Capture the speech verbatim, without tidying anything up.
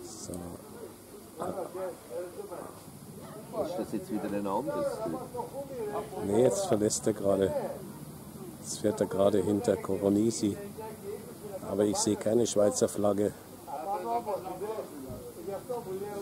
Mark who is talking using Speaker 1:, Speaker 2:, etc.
Speaker 1: So.
Speaker 2: Ist das jetzt wieder ein anderes?
Speaker 1: Nee, jetzt verlässt er gerade. Jetzt fährt er gerade hinter Coronisi. Aber ich sehe keine Schweizer Flagge.